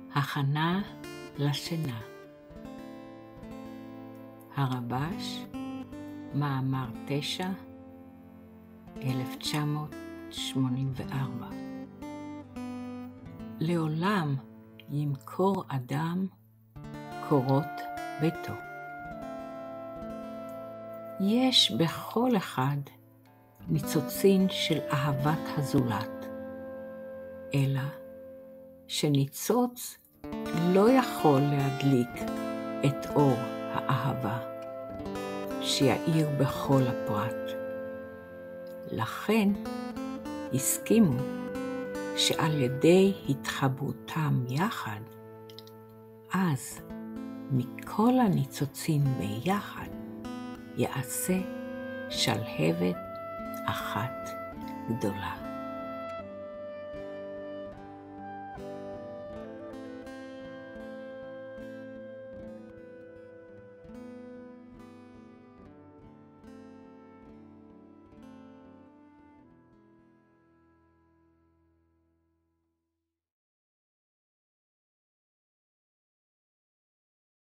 הכנה לשינה. הרב"ש, מאמר 9, 1984. לעולם ימכור אדם קורות ביתו. יש בכל אחד ניצוצין של אהבת הזולת, אלא שניצוץ לא יכול להדליק את אור האהבה שיאיר בכל הפרט. לכן הסכימו שעל ידי התחברותם יחד, אז מכל הניצוצים ביחד יעשה שלהבת אחת גדולה.